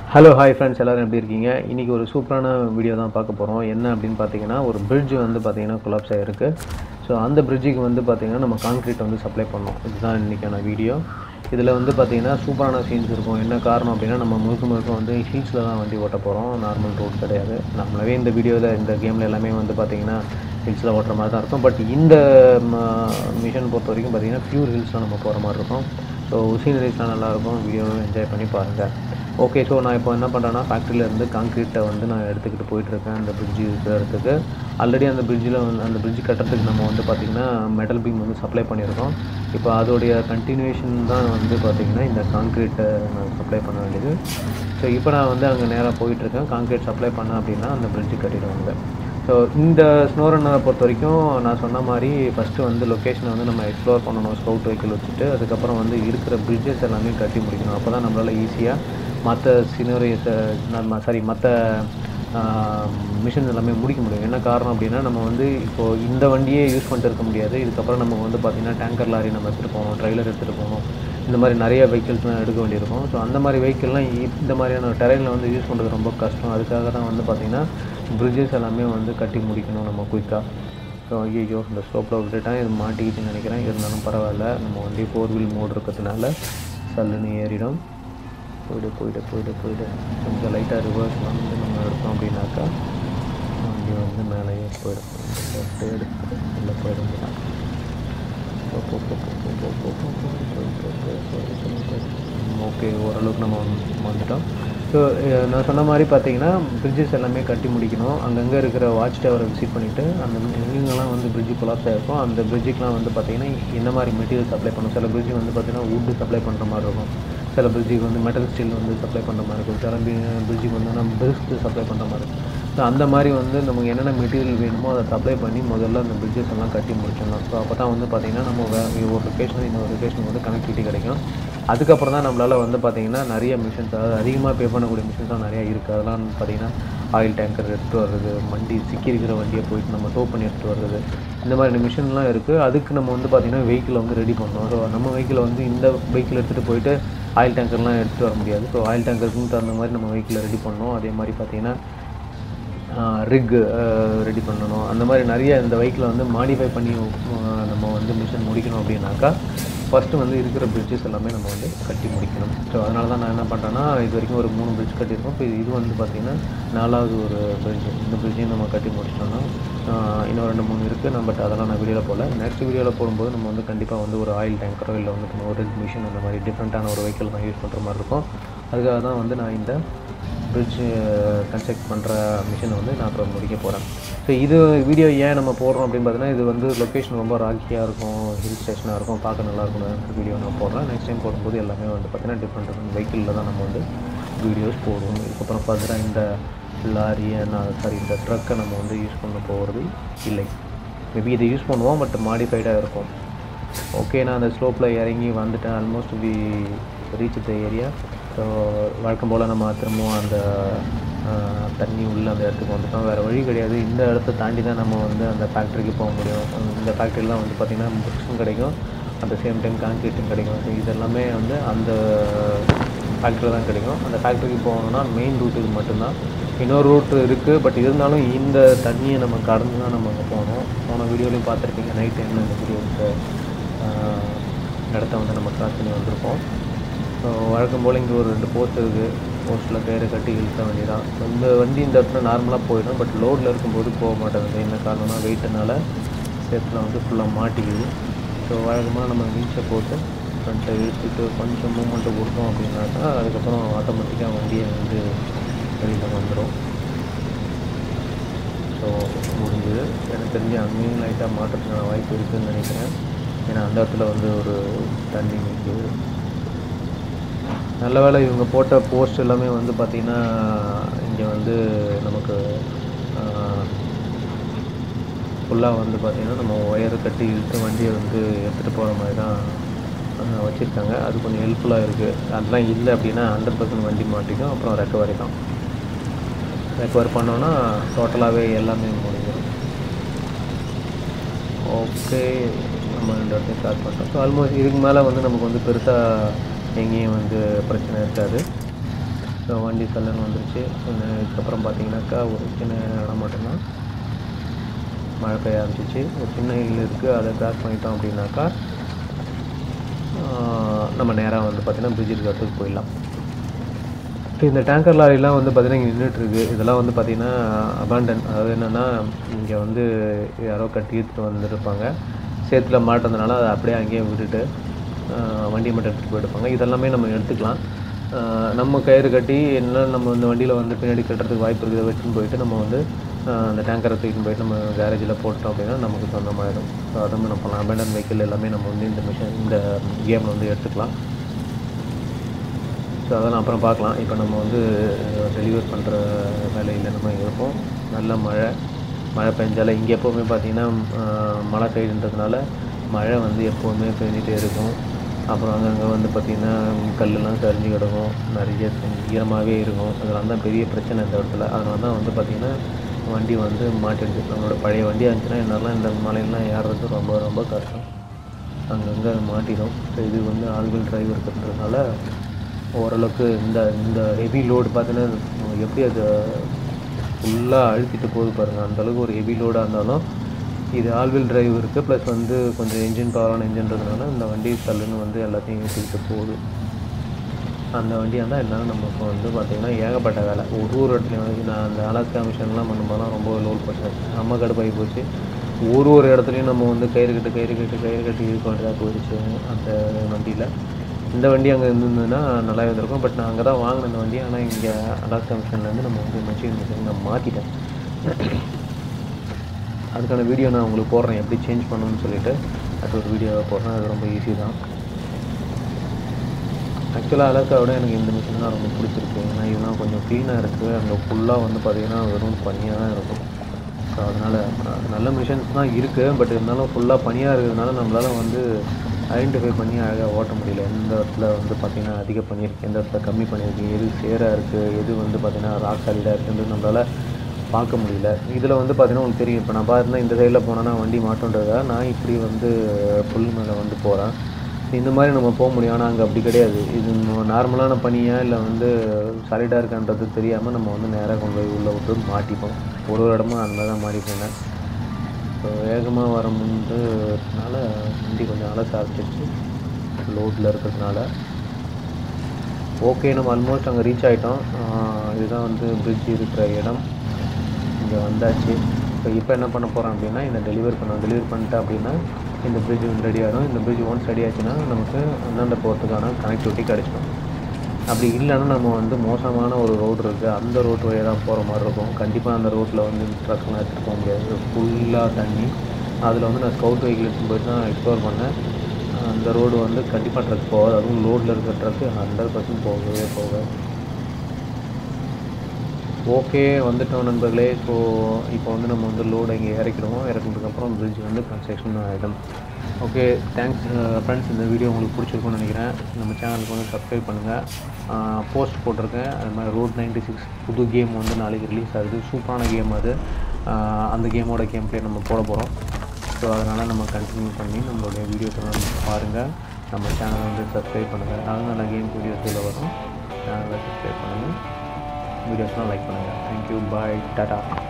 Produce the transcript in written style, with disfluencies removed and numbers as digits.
Hello hi friends எல்லோரும் எப்படி இருக்கீங்க? இன்றைக்கி ஒரு சூப்பரான வீடியோ தான் பார்க்க போகிறோம். என்ன அப்படின்னு பார்த்தீங்கன்னா, ஒரு பிரிட்ஜ் வந்து பார்த்தீங்கன்னா கொலாப்ஸ் ஆகிருக்கு. ஸோ அந்த பிரிட்ஜுக்கு வந்து பார்த்தீங்கன்னா நம்ம கான்க்ரீட் வந்து சப்ளை பண்ணோம். இதுதான் இன்றைக்கான வீடியோ. இதில் வந்து பார்த்தீங்கன்னா சூப்பரான சீன்ஸ் இருக்கும். என்ன காரணம் அப்படின்னா, நம்ம முழுக்க வந்து ஹில்ஸில் தான் வண்டி ஓட்ட போகிறோம். நார்மல் ரோட் கிடையாது. நம்மளவே இந்த வீடியோவில் இந்த கேமில் எல்லாமே வந்து பார்த்தீங்கன்னா ஹில்ஸில் ஓட்டுற மாதிரி தான் இருக்கும். பட் இந்த மிஷன் பொறுத்த வரைக்கும் பார்த்தீங்கன்னா பியூர் ஹில்ஸில் நம்ம போகிற மாதிரி இருக்கும். ஸோ சீனரிஸ்லாம் நல்லாயிருக்கும். வீடியோவை என்ஜாய் பண்ணி பாருங்கள். ஓகே. ஸோ நான் இப்போ என்ன பண்ணுறேன்னா, ஃபேக்ட்ரியிலேருந்து கான்க்ரீட்டை வந்து நான் எடுத்துக்கிட்டு போயிட்டுருக்கேன் அந்த பிரிட்ஜ் இருக்கிற இடத்துக்கு. ஆல்ரெடி அந்த பிரிட்ஜில் வந்து அந்த பிரிட்ஜ் கட்டுறதுக்கு நம்ம வந்து பார்த்திங்கன்னா மெட்டல் பீம் வந்து சப்ளை பண்ணியிருக்கோம். இப்போ அதோடைய கண்டினியூஷன் தான் வந்து பார்த்திங்கன்னா இந்த கான்க்ரீட்டை நான் சப்ளை பண்ண வேண்டியது. ஸோ இப்போ நான் வந்து அங்கே நேராக போயிட்டுருக்கேன். கான்க்ரீட் சப்ளை பண்ணேன் அப்படின்னா அந்த பிரிட்ஜு கட்டிடுவாங்க. ஸோ இந்த ஸ்னோ ரன்னரை பொறுத்த வரைக்கும் நான் சொன்ன மாதிரி ஃபஸ்ட்டு வந்து லொக்கேஷனை வந்து நம்ம எக்ஸ்ப்ளோர் பண்ணணும் ஸ்கவுட் வெஹிக்கிள் வச்சுட்டு. அதுக்கப்புறம் வந்து இருக்கிற பிரிட்ஜஸ் எல்லாமே கட்டி முடிக்கணும். அப்போ தான் நம்மளால் ஈஸியாக மற்ற சினரிஸை மற்ற மிஷின் எல்லாமே முடிக்க முடியும். என்ன காரணம் அப்படின்னா, நம்ம வந்து இப்போது இந்த வண்டியே யூஸ் பண்ணிட்டு இருக்க முடியாது. இதுக்கப்புறம் நம்ம வந்து பார்த்திங்கன்னா டேங்கர் லாரி நம்ம எடுத்துகிட்டு போகணும், ட்ரெய்லர் எடுத்துகிட்டு போகணும். இந்த மாதிரி நிறைய வெஹிக்கிள்ஸ்லாம் எடுக்க வேண்டியிருக்கும். ஸோ அந்த மாதிரி வெஹிக்கிள்லாம் இந்த மாதிரியான டெரெயினில் வந்து யூஸ் பண்ணுறது ரொம்ப கஷ்டம். அதுக்காக தான் வந்து பார்த்திங்கன்னா பிரிட்ஜஸ் எல்லாமே வந்து கட்டி முடிக்கணும் நம்ம குயிக்காக. ஸோ ஐயோ இந்த ஸ்லோப்பில் விட்டுட்டேன், இது மாட்டிக்கிச்சுன்னு நினைக்கிறேன். இருந்தாலும் பரவாயில்ல, நம்ம வண்டி 4 வீல் மோட் இருக்கிறதுனால சல்லுன்னு ஏறிடும். போய்ட்டு கொஞ்சம் லைட்டாக ரிவர்ஸ் வந்து நம்ம எடுத்தோம் அப்படின்னாக்கா வண்டி வந்து மேலேயே போயிடும். லெஃப்ட் எடுத்து உள்ளே போயிடும். ஓகே, ஓரளவுக்கு நம்ம வந்துட்டோம். ஸோ நான் சொன்ன மாதிரி பார்த்தீங்கன்னா பிரிட்ஜஸ் எல்லாமே கட்டி முடிக்கணும். அங்கங்கே இருக்கிற வாட்ச் டவரை விசிட் பண்ணிவிட்டு அந்த எங்கெங்கெல்லாம் வந்து பிரிட்ஜு கொலாப்ஸ் ஆகிருக்கும் அந்த பிரிட்ஜுக்கெலாம் வந்து பார்த்திங்கன்னா என்ன மாதிரி மெட்டீரியல் சப்ளை பண்ணணும். சில பிரிட்ஜு வந்து பார்த்திங்கன்னா வுட்டு சப்ளை பண்ணுற மாதிரி இருக்கும். சில பிரிட்ஜுக்கு வந்து மெட்டல் ஸ்டீல் வந்து சப்ளை பண்ணுற மாதிரி இருக்கும். சில பிரிட்ஜுக்கு வந்து நம்ம பிரிஸ்க்கு சப்ளை பண்ணுற மாதிரி இருக்கும். ஸோ அந்த மாதிரி வந்து நமக்கு என்னென்ன மெட்டீரியல் வேணுமோ அதை சப்ளை பண்ணி முதல்ல அந்த பிரிட்ஜஸ் எல்லாம் கட்டி முடிச்சிடலாம். ஸோ அப்போ தான் வந்து பார்த்திங்கன்னா நம்ம ஒரு லொக்கேஷன் இன்னொரு லொக்கேஷனுக்கு வந்து கனெக்டிவிட்டி கிடைக்கும். அதுக்கப்புறம் தான் நம்மளால் வந்து பார்த்திங்கன்னா நிறைய மிஷின்ஸ், அதாவது அதிகமாக பே பண்ணக்கூடிய மிஷின்ஸ்லாம் நிறையா இருக்குது. அதெல்லாம் பார்த்திங்கன்னா ஆயில் டேங்கர் எடுத்துகிட்டு வர்றது, வண்டி சிக்கி இருக்கிற வண்டியை போயிட்டு நம்ம டோ பண்ணி எடுத்துகிட்டு வர்றது, இந்த மாதிரி மிஷின்லாம் இருக்குது. அதுக்கு நம்ம வந்து பார்த்திங்கன்னா வெஹிக்கிளை வந்து ரெடி பண்ணணும். ஸோ நம்ம வெஹிக்கிளை வந்து இந்த வெஹிக்கிள் எடுத்துகிட்டு போயிட்டு ஆயில் டேங்கர்லாம் எடுத்துகிட்டு வர முடியாது. ஸோ ஆயில் டேங்கருக்குன்னு தகுந்த மாதிரி நம்ம வெஹிக்கிளை ரெடி பண்ணணும். அதே மாதிரி பார்த்திங்கன்னா ரிக் ரெடி பண்ணணும். அந்த மாதிரி நிறைய இந்த வெஹிக்கிளை வந்து மாடிஃபை பண்ணி நம்ம வந்து மிஷின் முடிக்கணும் அப்படின்னாக்கா ஃபஸ்ட்டு வந்து இருக்கிற பிரிட்ஜஸ் எல்லாமே நம்ம வந்து கட்டி முடிக்கணும். ஸோ அதனால தான் நான் என்ன பண்ணுறேன்னா, இது வரைக்கும் ஒரு 3 பிரிட்ஜ் கட்டியிருக்கோம். இப்போ இது வந்து பார்த்திங்கன்னா 4வது ஒரு பிரிட்ஜ். இந்த பிரிட்ஜையும் நம்ம கட்டி முடிச்சிட்டோம்னா இன்னும் 2, 3 இருக்குது. பட் அதெல்லாம் நான் வீடியோவில் போடல. நெக்ஸ்ட் வீடியோவில் போடும்போது நம்ம வந்து கண்டிப்பாக வந்து ஒரு ஆயில் டேங்கரோ இல்லை வந்து ஒரு ரிக் மிஷின் அந்த மாதிரி டிஃப்ரெண்ட்டான ஒரு வெஹிக்கிள் தான் யூஸ் பண்ணுற மாதிரி இருக்கும். அதுக்காக தான் வந்து நான் இந்த பிரிட்ஜ் கன்ஸ்ட்ரக்ட் பண்ணுற மிஷினை வந்து நான் இப்போ முடிக்க போகிறேன். ஸோ இது வீடியோ ஏன் நம்ம போடுறோம் அப்படின்னு பார்த்தீங்கன்னா, இது வந்து லொக்கேஷன் ரொம்ப ராக்கியாக இருக்கும், ஹில் ஸ்டேஷனாக இருக்கும், பார்க்க நல்லாயிருக்கும். வீடியோ நான் போடுறேன். நெக்ஸ்ட் டைம் போடும்போது எல்லாமே வந்து பார்த்திங்கன்னா டிஃப்ரெண்ட் வெஹிக்கிளில் தான் நம்ம வந்து வீடியோஸ் போடுவோம். இதுக்கப்புறம் ஃபர்தராக இந்த லாரியை இந்த ட்ரக்கை நம்ம வந்து யூஸ் பண்ண போகிறது இல்லை. மேபி இதை யூஸ் பண்ணுவோம், பட் மாடிஃபைடாக இருக்கும். ஓகே, நான் அந்த ஸ்லோப்பில் இறங்கி வந்துட்டேன். Almost we reach the area. So வழக்கம் போல் நம்ம திரும்பவும் அந்த தண்ணி உள்ள அந்த இடத்துக்கு வந்துட்டோம். வேறு வழி கிடையாது. இந்த இடத்த தாண்டி தான் நம்ம வந்து அந்த ஃபேக்ட்ரிக்கு போக முடியும். இந்த ஃபேக்ட்ரிலாம் வந்து பார்த்திங்கன்னா புக்ஸும் கிடைக்கும், அட் த சேம் டைம் கான்க்ரீட்டும் கிடைக்கும். ஸோ இதெல்லாமே வந்து அந்த ஃபேக்ட்ரியில் தான் கிடைக்கும். அந்த ஃபேக்ட்ரிக்கு போகணுன்னா மெயின் ரூட் இது மட்டும்தான். இன்னொரு ரூட் இருக்குது, பட் இருந்தாலும் இந்த தண்ணியை நம்ம கடந்து தான் நம்ம அங்கே போகணும். போன வீடியோலையும் பார்த்துருப்பீங்க, நைட் டைமில் இந்த வீடியோ இடத்த வந்து நம்ம கிராஸ் பண்ணி வந்திருப்போம். ஸோ வழக்கம் போல் இங்கே ஒரு 2 போஸ்ட் இருக்குது. போஸ்ட்டில் கயிறு கட்டி இழுக்க வேண்டியதான். ஸோ இந்த வண்டி இந்த இடத்துல நார்மலாக போயிடும், பட் லோடில் இருக்கும்போது போக மாட்டேங்குது. என்ன காரணம்னா வெயிட்டுனால சேத்தில் வந்து ஃபுல்லாக மாட்டிக்குது. ஸோ வழக்கமாக நம்ம வீச்சை போட்டு ஃப்ரண்ட்டை இழுத்துட்டு கொஞ்சம் மூமெண்ட்டை கொடுத்தோம் அப்படின்னாக்கா அதுக்கப்புறம் ஆட்டோமேட்டிக்காக வண்டியை வந்து வெளியில் வந்துடும். ஸோ முடிஞ்சது. எனக்கு தெரிஞ்சு அங்கேயும் லைட்டாக மாற்றத்துக்கான வாய்ப்பு இருக்குதுன்னு நினைக்கிறேன். ஏன்னா அந்த இடத்துல வந்து ஒரு தண்ணி நிற்குது. நல்ல வேளை இவங்க போட்ட போஸ்ட் எல்லாமே வந்து பார்த்திங்கன்னா இங்கே வந்து நமக்கு ஃபுல்லாக வந்து பார்த்திங்கன்னா நம்ம ஒயரை கட்டி இழுத்து வண்டியை வந்து எடுத்துகிட்டு போகிற மாதிரி தான் வச்சுருக்காங்க. அது கொஞ்சம் ஹெல்ப்ஃபுல்லாக இருக்குது. அதெல்லாம் இல்லை அப்படின்னா 100% வண்டி மாட்டிக்கும். அப்புறம் ரெக்கவரி தான். ரெக்கவர் பண்ணோன்னா டோட்டலாகவே எல்லாமே முடிஞ்சிடும். ஓகே, நம்ம இந்த இடத்தையும் ஸ்டார்ட் பண்ணிட்டோம். ஸோ ஆல்மோஸ்ட் இதுக்கு மேலே வந்து நமக்கு வந்து பெருசாக எங்கேயும் வந்து பிரச்சனை இருக்காது. ஸோ வண்டி சல்லுன்னு வந்துருச்சு. இதுக்கப்புறம் பார்த்தீங்கன்னாக்கா ஒரு சின்ன இடம் மட்டும்தான் மழை பெய்ய ஆரம்பிச்சிச்சு. ஒரு சின்ன ஹில் இருக்குது, அதை கிராஸ் பண்ணிட்டோம் அப்படின்னாக்கா நம்ம நேராக வந்து பார்த்திங்கன்னா பிரிட்ஜ் இருக்கிற இடத்துக்கு போயிடலாம். இந்த டேங்கர் லாரிலாம் வந்து பார்த்திங்கன்னா இங்கே நின்றுட்டுருக்கு. இதெல்லாம் வந்து பார்த்திங்கன்னா அபாண்டன், அதாவது என்னென்னா இங்கே வந்து யாரோ கட்டி எடுத்துகிட்டு வந்துருப்பாங்க, சேத்துல மாட்டினதுனால அதை அப்படியே அங்கேயே விட்டுட்டு வண்டியை மட்டும் எடுத்துகிட்டு போயிடுப்பாங்க. இதெல்லாமே நம்ம எடுத்துக்கலாம். நம்ம கயிறு கட்டி என்ன நம்ம இந்த வண்டியில் வந்து பின்னாடி கட்டுறதுக்கு வாய்ப்பு இருக்குது, வச்சுன்னு போயிட்டு நம்ம வந்து அந்த டேங்கரை தூக்கின்னு போயிட்டு நம்ம கேரேஜில் போட்டோம் அப்படின்னா நமக்கு சொந்தமாகிடும். ஸோ அதை நம்ம பண்ணலாம். அபேண்டன் வெஹிக்கிள் எல்லாமே நம்ம வந்து இந்த கேமில் வந்து எடுத்துக்கலாம். ஸோ அதெல்லாம் அப்புறம் பார்க்கலாம். இப்போ நம்ம வந்து டெலிவர் பண்ணுற வேலையில் நம்ம இருப்போம். நல்ல மழை பெஞ்சாலே இங்கே எப்போவுமே பார்த்திங்கன்னா மழை சைடுன்றதுனால மழை வந்து எப்போவுமே பெஞ்சிட்டே இருக்கும். அப்புறம் அங்கங்கே வந்து பார்த்திங்கன்னா கல்லெல்லாம் சரிஞ்சு கிடக்கும், நிறைய ஈரமாகவே இருக்கும். அதனால தான் பெரிய பிரச்சனை இந்த இடத்துல. அதனால தான் வந்து பார்த்திங்கன்னா வண்டி வந்து மாட்டிடுச்சு. நம்மளோட பழைய வண்டியாக இருந்துச்சுன்னா என்னாலாம் இந்த மலையெல்லாம் ஏறுறது ரொம்ப ரொம்ப கஷ்டம். அங்கங்கே மாட்டிடும். ஸோ இது வந்து ஆல்வீல் டிரைவ் இருக்கிறதுனால ஓரளவுக்கு இந்த ஹெவி லோடு பார்த்தீங்கன்னா எப்படி அது ஃபுல்லாக அழுத்திட்டு போகுது பாருங்கள். அந்தளவுக்கு ஒரு ஹெவி லோடாக இருந்தாலும் இது ஆல்வீல் டிரைவ் இருக்குது, ப்ளஸ் வந்து கொஞ்சம் என்ஜின் பவரான என்ஜின்றதுனால இந்த வண்டி சல்லுன்னு வந்து எல்லாத்தையும் ஏற்றிக்கிட்டு போகுது. அந்த வண்டியாக இருந்தால் என்னாலும் நமக்கு வந்து பார்த்திங்கன்னா ஏகப்பட்ட வேலை. ஒரு இடத்துலையும் நான் அந்த அலாஸ்கா மிஷன்லாம் பண்ணும்போதெல்லாம் ரொம்ப லோட் பண்ணேன், நம்ம கடுப்பாகி போச்சு. ஒரு இடத்துலையும் நம்ம வந்து கயிறு கட்டி இருக்க வேண்டியதாக போயிடுச்சு அந்த வண்டியில். இந்த வண்டி அங்கே இருந்ததுன்னா நல்லா இருந்திருக்கும். பட் நான் அங்கே தான் வாங்கினேன் இந்த வண்டி. ஆனால் இங்கே அலாஸ்கா மிஷன்லேருந்து நம்ம வந்து மிஷின் நான் மாற்றிட்டேன். அதுக்கான வீடியோ நான் உங்களுக்கு போடுறேன், எப்படி சேஞ்ச் பண்ணணும்னு சொல்லிவிட்டு. அது ஒரு வீடியோவை போடுறேன். அது ரொம்ப ஈஸி தான். ஆக்சுவலாக அலாஸ்காவோட எனக்கு இந்த மிஷின் தான் ரொம்ப பிடிச்சிருக்கு. ஏன்னா இதெல்லாம் கொஞ்சம் க்ளீனாக இருக்குது. அங்கே ஃபுல்லாக வந்து பார்த்திங்கன்னா வெறும் பனியாக தான் இருக்கும். ஸோ அதனால் நல்ல மிஷின்ஸ் தான் இருக்குது. பட் இருந்தாலும் ஃபுல்லாக பனியாக இருக்கிறதுனால நம்மளால் வந்து ஐடென்டிஃபை பண்ணி அழகாக ஓட்ட முடியல. எந்த இடத்துல வந்து பார்த்திங்கன்னா அதிக பனி இருக்குது, எந்த இடத்துல கம்மி பனி இருக்குது, எது சேராக இருக்குது, எது வந்து பார்த்திங்கன்னா ராக் சாலிடாக இருக்குன்றது நம்மளால் பார்க்க முடியல. இதில் வந்து பார்த்திங்கன்னா உங்களுக்கு தெரியும். இப்போ நான் பார்த்தீங்கன்னா இந்த சைடில் போனேன்னா வண்டி மாட்டோன்றதாக நான் இப்படி வந்து புல் மேலே வந்து போகிறேன். இந்த மாதிரி நம்ம போக முடியும். ஆனால் அங்கே அப்படி கிடையாது. இது நார்மலான பனியாக இல்லை வந்து சாலிடாக இருக்கான்றது தெரியாமல் நம்ம வந்து நேராக கொண்டு போய் உள்ளே விட்டு மாட்டிப்போம். ஒரு இடமும் அந்த மாதிரி தான் மாட்டிப்பேன். ஸோ வேகமாக வரமுன்றதுனால வண்டி கொஞ்சம் அலச ஆரம்பிச்சிருச்சு லோடில் இருக்கிறதுனால. ஓகே, நம்ம ஆல்மோஸ்ட் அங்கே ரீச் ஆகிட்டோம். இதுதான் வந்து பிரிட்ஜ் இருக்கிற இடம். இங்கே வந்தாச்சு. இப்போ என்ன பண்ண போகிறோம் அப்படின்னா இந்த டெலிவர் பண்ணிட்டேன் அப்படின்னா இந்த பிரிட்ஜ் வந்து ரெடி ஆகிடும். இந்த பிரிட்ஜ் ஒன்ஸ் ரெடி ஆச்சுன்னா நமக்கு அந்தாண்ட போகிறதுக்கான கனெக்டிவிட்டி கிடச்சிடும். அப்படி இல்லைன்னா நம்ம வந்து மோசமான ஒரு ரோடு இருக்குது, அந்த ரோட்டு வழியாக தான் போகிற மாதிரி இருக்கும். கண்டிப்பாக அந்த ரோட்டில் வந்து ட்ரக்லாம் எடுத்துகிட்டு போக முடியாது, ஃபுல்லாக தண்ணி. அதில் வந்து நான் ஸ்கவுட் வெஹிக்கிள் எடுத்துகிட்டு போயிட்டு தான் எக்ஸ்ப்ளோர் பண்ணேன். அந்த ரோடு வந்து கண்டிப்பாக ட்ரக் போகாது. அதுவும் லோடில் இருக்கிற ட்ரக்கு 100% போகாது. ஓகே, வந்துட்டோம் நண்பர்களே. ஸோ இப்போ வந்து நம்ம வந்து லோடு இங்கே இறக்கினதுக்கப்புறம் பிரிட்ஜ் வந்து கன்ஸ்ட்ரக்ஷன் ஆகிடும். Okay, thanks friends. இந்த வீடியோ உங்களுக்கு பிடிச்சிருக்குன்னு நினைக்கிறேன். நம்ம சேனலுக்கு வந்து சப்ஸ்கிரைப் பண்ணுங்கள். போஸ்ட் போட்டிருக்கேன். அது மாதிரி ரோட் 96 புது கேம் வந்து நாளைக்கு ரிலீஸ் ஆகுது. சூப்பரான கேம் அது. அந்த கேமோட கேம் பிளே நம்ம போட போகிறோம். ஸோ அதனால் நம்ம கண்டினியூ பண்ணி நம்மளுடைய வீடியோஸ்லாம் பாருங்கள். நம்ம சேனலை வந்து சப்ஸ்கிரைப் பண்ணுங்கள். நல்ல கேம் வீடியோஸ் இதில் வரும். சேனலை சப்ஸ்கிரைப் பண்ணுங்கள், வீடியோஸ்லாம் லைக் பண்ணுங்கள். Thank you, bye, Tata.